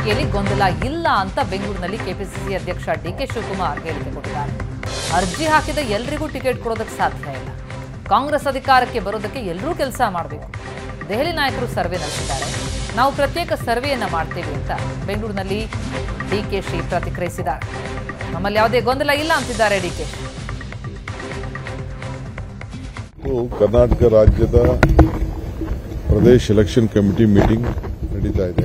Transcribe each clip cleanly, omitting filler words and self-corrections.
ಆಯ್ಕೆಯಲ್ಲಿ ಗೊಂದಲ ಇಲ್ಲ ಅಂತ ಬೆಂಗಳೂರಿನಲ್ಲಿ ಕೆಪಿಸಿಸಿ ಅಧ್ಯಕ್ಷ ಡಿಕೆ ಶಿವಕುಮಾರ್ ಹೇಳಿಕೆ ಕೊಟ್ಟಿದ್ದಾರೆ. ಅರ್ಜಿ ಹಾಕಿದ ಎಲ್ಲರಿಗೂ ಟಿಕೆಟ್ ಕೊಡೋದಕ್ಕೆ ಸಾಧ್ಯ ಇಲ್ಲ. ಕಾಂಗ್ರೆಸ್ ಅಧಿಕಾರಕ್ಕೆ ಬರೋದಕ್ಕೆ ಎಲ್ಲರೂ ಕೆಲಸ ಮಾಡಬೇಕು. ದೆಹಲಿ ನಾಯಕರು ಸರ್ವೆ ನಡೆಸಿದ್ದಾರೆ. ನಾವು ಪ್ರತ್ಯೇಕ ಸರ್ವೆಯನ್ನ ಮಾಡ್ತೀವಿ ಅಂತ ಬೆಂಗಳೂರಿನಲ್ಲಿ ಡಿಕೆಶಿ ಪ್ರತಿಕ್ರಿಯಿಸಿದ್ದಾರೆ. ನಮ್ಮಲ್ಲಿ ಯಾವುದೇ ಗೊಂದಲ ಇಲ್ಲ ಅಂತಿದ್ದಾರೆ ಡಿಕೆಶಿ. ಕರ್ನಾಟಕ ರಾಜ್ಯದ ಪ್ರದೇಶ ಎಲೆಕ್ಷನ್ ಕಮಿಟಿ ಮೀಟಿಂಗ್ ನಡೀತಾ ಇದೆ.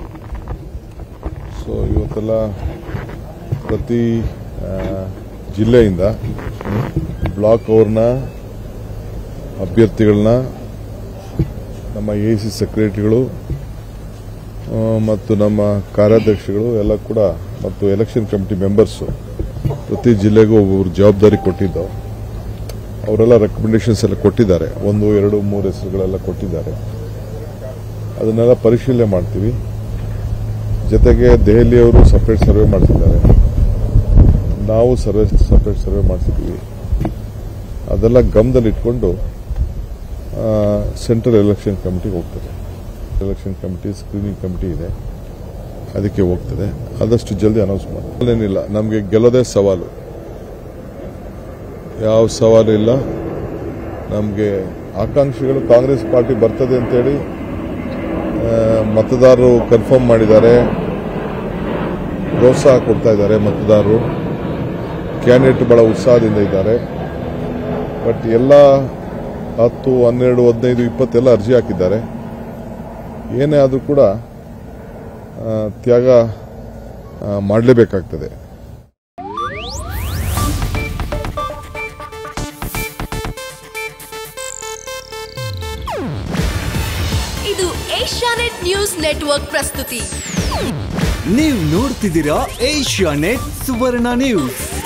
ಸೊ ಇವತ್ತೆಲ್ಲ ಪ್ರತಿ ಜಿಲ್ಲೆಯಿಂದ ಬ್ಲಾಕ್ ಅವ್ರನ್ನ ಅಭ್ಯರ್ಥಿಗಳನ್ನ ನಮ್ಮ ಎಸಿ ಸೆಕ್ರೆಟರಿಗಳು ಮತ್ತು ನಮ್ಮ ಕಾರ್ಯಾಧ್ಯಕ್ಷಗಳು ಎಲ್ಲ ಕೂಡ ಮತ್ತು ಎಲೆಕ್ಷನ್ ಕಮಿಟಿ ಮೆಂಬರ್ಸು ಪ್ರತಿ ಜಿಲ್ಲೆಗೂ ಒಬ್ಬೊಬ್ಬರು ಜವಾಬ್ದಾರಿ ಕೊಟ್ಟಿದ್ದವು. ಅವರೆಲ್ಲ ರೆಕಮೆಂಡೇಶನ್ಸ್ ಎಲ್ಲ ಕೊಟ್ಟಿದ್ದಾರೆ. 1, 2, 3 ಹೆಸರುಗಳೆಲ್ಲ ಕೊಟ್ಟಿದ್ದಾರೆ. ಅದನ್ನೆಲ್ಲ ಪರಿಶೀಲನೆ ಮಾಡ್ತೀವಿ. ಜೊತೆಗೆ ದೆಹಲಿಯವರು ಸಪರೇಟ್ ಸರ್ವೆ ಮಾಡ್ತಿದ್ದಾರೆ, ನಾವು ಸಪರೇಟ್ ಸರ್ವೆ ಮಾಡ್ತಿದ್ದೀವಿ. ಅದೆಲ್ಲ ಗಮನದಲ್ಲಿಟ್ಕೊಂಡು ಸೆಂಟ್ರಲ್ ಎಲೆಕ್ಷನ್ ಕಮಿಟಿಗೆ ಹೋಗ್ತದೆ. ಎಲೆಕ್ಷನ್ ಕಮಿಟಿ ಸ್ಕ್ರೀನಿಂಗ್ ಕಮಿಟಿ ಇದೆ, ಅದಕ್ಕೆ ಹೋಗ್ತದೆ. ಆದಷ್ಟು ಜಲ್ದಿ ಅನೌನ್ಸ್ ಮಾಡಿ. ಏನಿಲ್ಲ, ನಮಗೆ ಗೆಲ್ಲೋದೇ ಸವಾಲು, ಯಾವ ಸವಾಲು ಇಲ್ಲ. ನಮಗೆ ಆಕಾಂಕ್ಷಿಗಳು ಕಾಂಗ್ರೆಸ್ ಪಾರ್ಟಿ ಬರ್ತದೆ ಅಂತೇಳಿ ಮತದಾರರು ಕನ್ಫರ್ಮ್ ಮಾಡಿದ್ದಾರೆ, ಪ್ರೋತ್ಸಾಹ ಕೊಡ್ತಾ ಇದ್ದಾರೆ. ಮತದಾರರು ಕ್ಯಾಂಡಿಡೇಟ್ ಬಹಳ ಉತ್ಸಾಹದಿಂದ ಇದ್ದಾರೆ. ಬಟ್ ಎಲ್ಲ 10, 12, 15, 20 ಎಲ್ಲ ಅರ್ಜಿ ಹಾಕಿದ್ದಾರೆ. ಏನೇ ಆದರೂ ಕೂಡ ತ್ಯಾಗ ಮಾಡಲೇಬೇಕಾಗ್ತದೆ. ಇದು ಏಷ್ಯಾನೆಟ್ ನ್ಯೂಸ್ ನೆಟ್ವರ್ಕ್ ಪ್ರಸ್ತುತಿ. ನೀವು ನೋಡ್ತಿದ್ದೀರಾ ಏಷ್ಯಾನೆಟ್ ಸುವರ್ಣ ನ್ಯೂಸ್.